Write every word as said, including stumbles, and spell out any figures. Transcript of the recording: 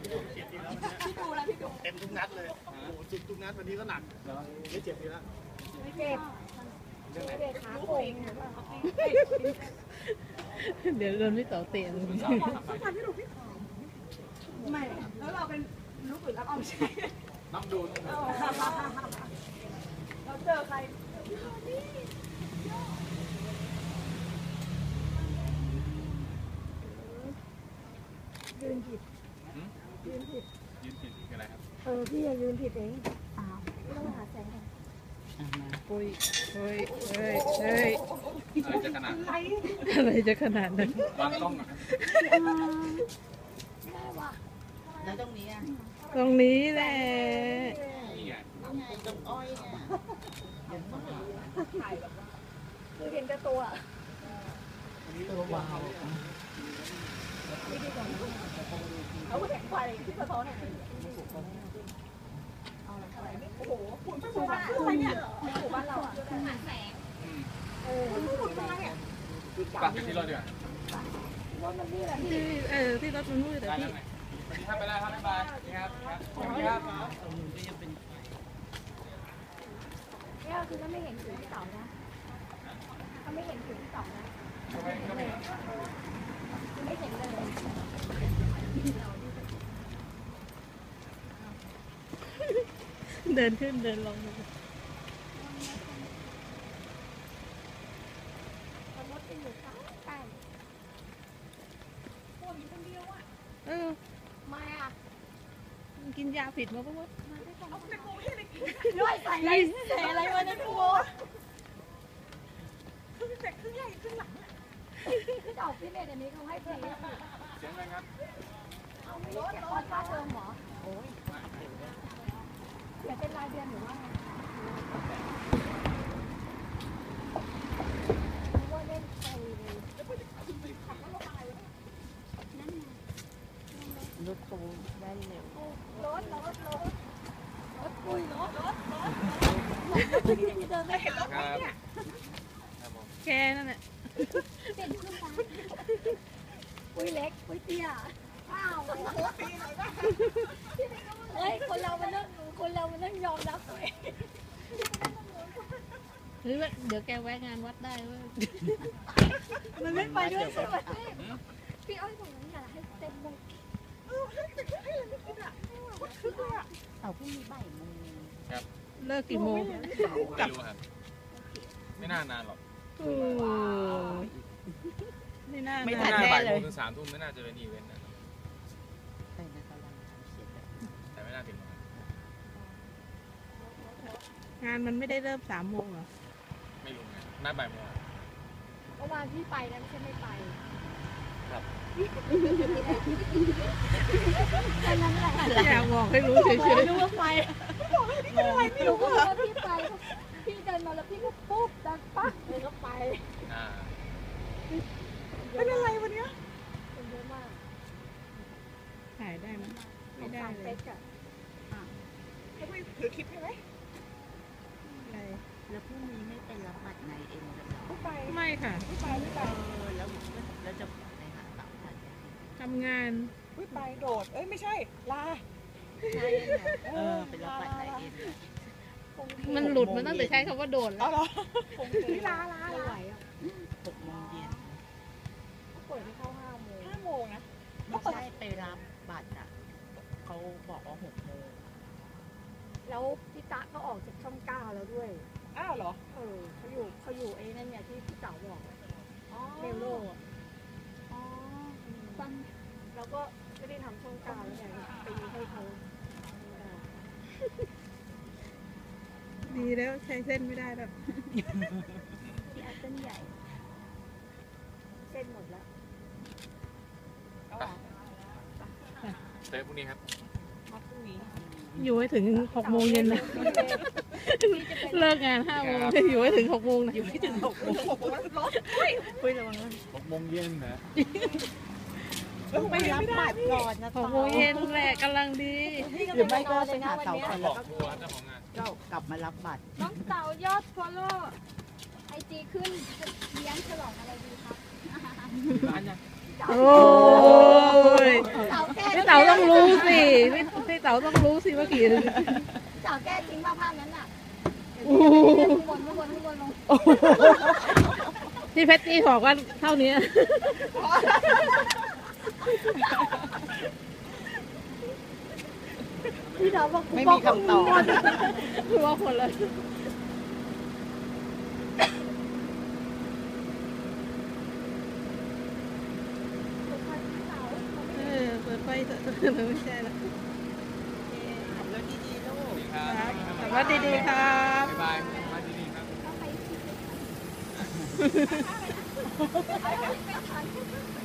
พี่ดูแล้วพี่ดูเต็มทุกนัดเลยโอ้โหสุดทุกนัดวันนี้ก็หนักไม่เจ็บดีแล้วไม่เจ็บเด็กขาโป่งเดี๋ยวโดนพี่ต่อเตียนเขาทำให้หนูพี่ไม่แล้วเราเป็นลูกหรือรับเอาใช่น้ำดูเราเจอใครยืนผิดยืนผิดยืนผิดอะไรครับเออพี่ยืนผิดเองอ้าวไม่ต้องหาแสงกันปุ้ยเฮ้ยเฮ้ยเฮ้ยอะไรจะขนาดอะไรจะขนาดนั้นวางกล้องอ่ะได้ว่ะแล้วตรงนี้อ่ะตรงนี้แหละนี่ไงตรงอ้อยเนี่ยคือเห็นแต่ตัวตัววาวเขาแข่งไฟที่สะท้อนโอ้โหฝุ่นฝุ่นอะไรเนี่ยฝุ่นบ้านเราอ่ะหาแสงเออฝุ่นอะไรอ่ะปักกันที่รถดีกว่าที่เออที่รถมันมืดแต่พี่วันนี้ทำไปแล้วครับบ๊ายบายนี่ครับครับครับเนี่ยคือถ้าไม่เห็นถึงที่เสานะถ้าไม่เห็นถึงที่เสานะไม่เห็นเลยเดินขึ้นเดินลงเออมาอ่ะกินยาผิดมาปะวะเอาเป็นโมให้เลยย่อยใส่อะไรใส่อะไรวะเนี่ยโมครึ่งเสร็จครึ่งใหญ่ครึ่งหลังพี่ดอกพี่เมย์เดี๋ยวนี้เขาให้ฟรีเสียงอะไรครับเอาไม่เก็บคอร์สค่าเทอมหรอโอ้ยเดี๋ยวเป็นรายเดือนหรือว่าว่าเล่นไปเลยรถโตได้เร็วรถรถรถรถปุยรถรถรถเดินไม่เห็นรถเนี่ยแกนั่นแหละเป็นขึ้นมาปุยเล็กปุยเตี้ยอ้าวเฮ้ยคนเรามันต้องคนเรามันต้องยอมรับตัวเองหรือว่าเดี๋ยวแกแวะงานวัดได้เว้ยมันไม่ไปด้วยใช่ไหมพี่อ้อยตรงนั้นอย่าให้เต็มมุกเอาพรุ่งนี้บ่ายโมงครับเลิกกี่โมงไม่รู้ครับไม่น่านานหรอกไม่น่าไม่น่าบ่ายโมงถึงสามทุ่มไม่น่าจะเป็นอีเวนต์นะแต่ในตารางเขียนแบบแต่ไม่น่าถึงงานมันไม่ได้เริ่มสามโมงเหรอไม่รู้ไงน่าบ่ายโมงเมื่อวานพี่ไปนะไม่ใช่ไม่ไปครับแค่นั้นแหละอยากบอกให้รู้เฉยๆรู้ว่าไปบอกให้พี่เป็นอะไรไม่รู้ว่าพี่ไปพี่เดินมาแล้วพี่ก็ปุ๊บดังปั๊กเลยก็ไปเป็นอะไรวันนี้เป็นเยอะมากถ่ายได้ไหมไม่ได้เลยให้พี่ถือคลิปให้ไหมแล้วพรุ่งนี้ไม่ไปรับบัตรในเอ็นกันหรอไปไม่ค่ะไม่ไปไม่ไปแล้วแล้วจะไปหาตับบัตรทำงานไม่ไปโดดเอ้ยไม่ใช่ลาใช่เออไปรับบัตรในเอ็นมันหลุดมันตั้งแต่ใช้คำว่าโดดแล้วเหรอพี่ลาลาลาหกโมงเย็นเปิดให้เข้าห้าโมงห้าโมงนะไม่ใช่ไปรับบัตรอ่ะเขาบอกว่าหกโมงแล้วพี่ตะก็ออกจากช่องเก้าแล้วด้วยอ้าวเหรอเออเขาอยู่เขาอยู่ไอ้นั่นเนี่ยที่พี่เต๋าบอกเมลโล่อ๋อตั้งแล้วก็ไม่ได้ทำช่องเก้าแล้วไงไปให้เขาดีแล้วใช้เส้นไม่ได้แบบพี่เอาเส้นใหญ่เส้นหมดแล้วเจอพรุ่งนี้ครับพรุ่งนี้อยู่ให้ถึงหกโมงเย็นนะเลิกงานห้าโมงอยู่ให้ถึงหกโมงนะอยู่ให้ถึงหกโมงรถคุยระวังหกโมงเย็นนะไปรับบัตรก่อนนะหกโมงเย็นแหละกำลังดีหรือไม่ก็ไปหาเต่าก่อนแล้วก็กลับมารับบัตรน้องเต่ายอดฟอลโล่ไอจีขึ้นเลี้ยงฉลองอะไรดีครับโอ้ยเต่าแก้ไม่เต่๋าต้องรู้สิพี่พี่เต๋าต้องรู้สิว่ากี่พี่เต๋าแก้จริงว่าภาพนั้นอ่ะอู้ข้างบนข้างบนข้างบนลงที่เพชรตี้บอกว่าเท่านี้พี่เต๋าบอกไม่มีคำตอบคือว่าคนเลยเออเปิดไฟเถอะไม่ใช่ละขับรถดีๆลูกครับขับรถดีๆครับบ๊ายบายมาดีๆครับเอาไป